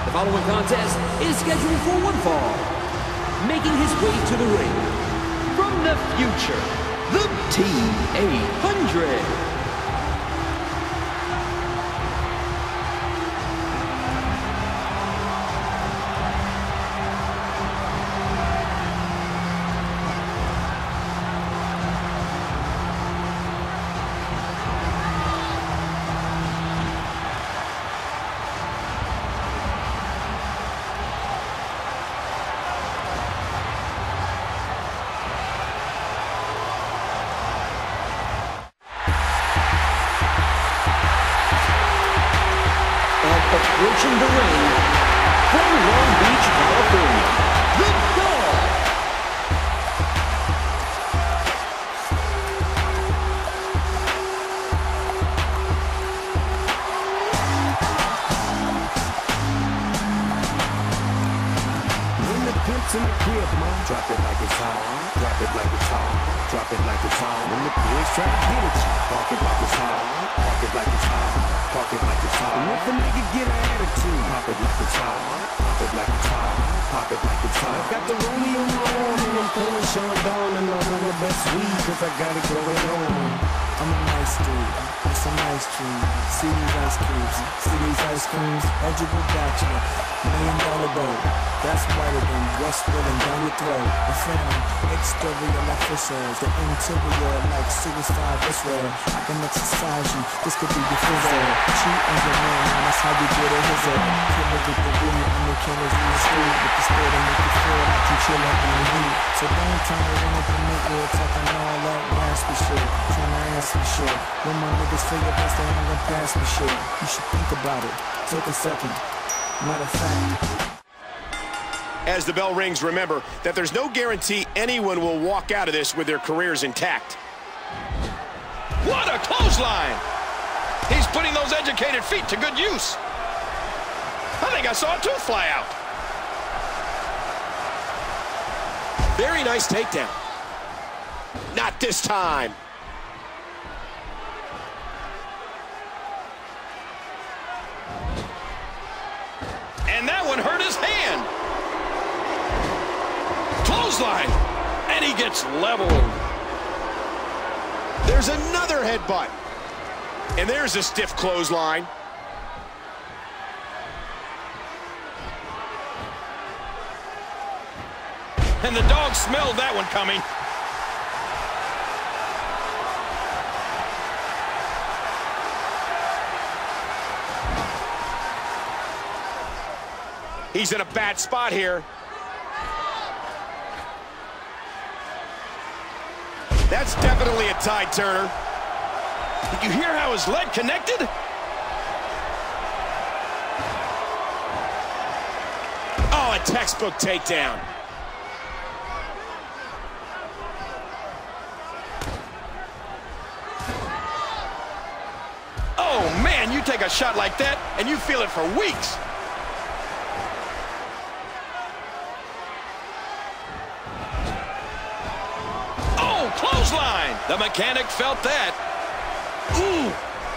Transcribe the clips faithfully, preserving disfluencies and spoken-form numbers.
The following contest is scheduled for one fall. Making his way to the ring, from the future, the T eight hundred. Approaching the ring from Long Beach, California, the Dog. When the pimp's in the crib, mom, drop it like it's hot. Drop it like it's hot. Drop it like it's hot. When the pigs try to get at you, park it like it's hot. Park it like it's hot. Park it like it's hot. And if a nigga get an attitude, pop it like it's hot. Pop it like it's hot. Pop it like it's hot. I got the rollie on my arm and I'm pulling Sean down and I'm on the best weed cause I got it going on. I'm a nice dude, with some ice cream. See these ice creams, see these ice creams. Eligible bachelor, million dollar boat. That's whiter than Westwood and down your throat. The film, exterior like fishers. The interior like suicide Israel. I can exercise you, this could be your fizzle. Cheat on your man, man, that's how you get a hizzle. Killer with the weed, and the killers in the street. With the spirit and make you feel like you chillin' in the heat. So don't try to run up and make me talking all that raspy shit. Trying to ask me shit. When my niggas feel your best, they ain't gonna pass me shit. You should think about it. Take a second. Matter of fact. As the bell rings, remember that there's no guarantee anyone will walk out of this with their careers intact. What a clothesline! He's putting those educated feet to good use. I think I saw a tooth fly out. Very nice takedown. Not this time. And that one hurt his hand. Clothesline, and he gets leveled. There's another headbutt, and there's a stiff clothesline. And the Dog smelled that one coming. He's in a bad spot here. That's definitely a tide turner. Did you hear how his leg connected? Oh, a textbook takedown. Oh, man, you take a shot like that, and you feel it for weeks. Clothesline. The mechanic felt that. Ooh.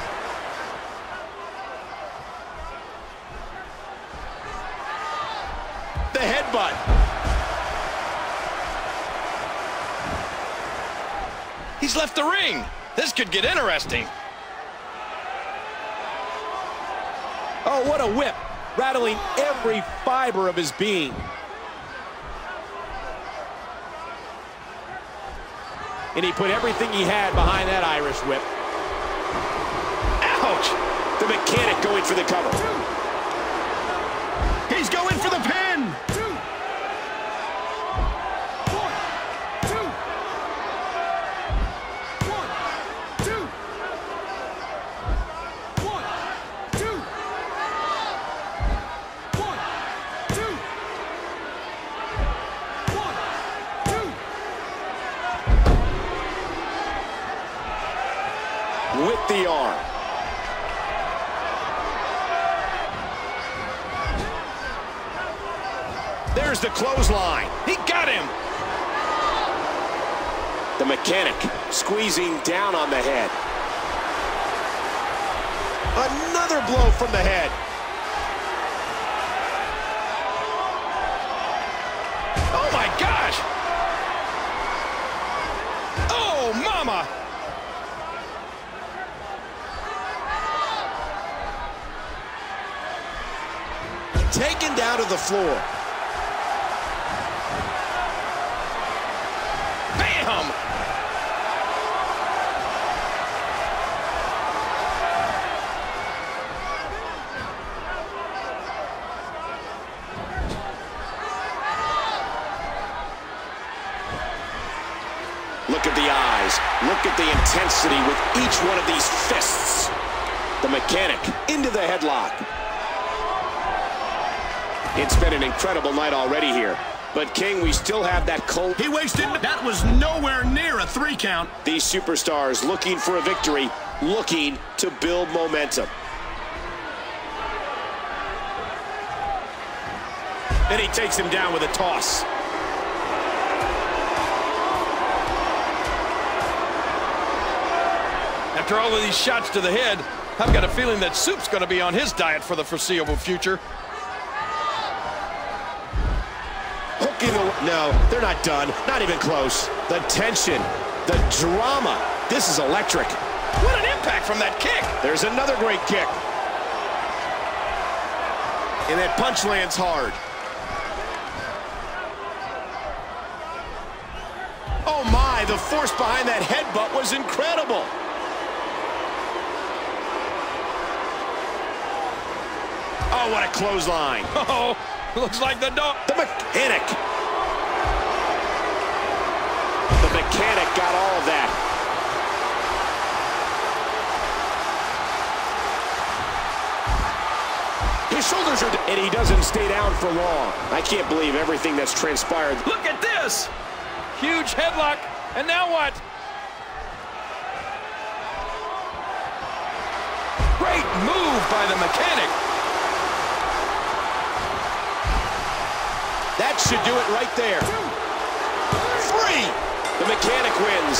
The headbutt. He's left the ring. This could get interesting. Oh, what a whip. Rattling every fiber of his being. And he put everything he had behind that Irish whip. Ouch! The mechanic going for the cover. He's going for the pin! Two. One, two. One, two. One, two. One, two. One, two. With the arm. There's the clothesline. He got him. The mechanic squeezing down on the head. Another blow from the head. taken down to the floor. Bam! Look at the eyes. Look at the intensity with each one of these fists. The mechanic into the headlock. It's been an incredible night already here. But, King, we still have that cold. He wasted. That was nowhere near a three count. These superstars looking for a victory, looking to build momentum. And he takes him down with a toss. After all of these shots to the head, I've got a feeling that Soup's going to be on his diet for the foreseeable future. Hooking the... No, they're not done. Not even close. The tension, the drama. This is electric. What an impact from that kick. There's another great kick. And that punch lands hard. Oh my, the force behind that headbutt was incredible. Oh, what a clothesline. Oh, looks like the dog. The mechanic. The mechanic got all of that. His shoulders are... And he doesn't stay down for long. I can't believe everything that's transpired. Look at this. Huge headlock. And now what? Great move by the mechanic. That should do it right there. Three. The mechanic wins.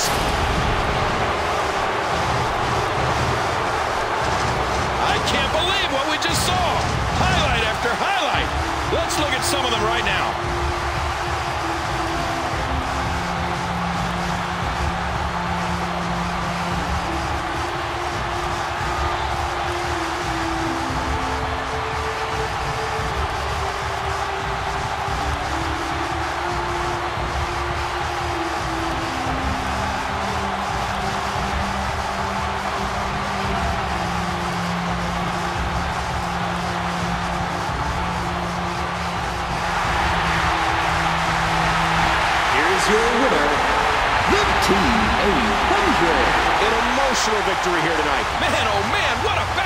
I can't believe what we just saw. Highlight after highlight. Let's look at some of them right now. Your winner, the T eight hundred. An emotional victory here tonight. Man, oh man, what a battle.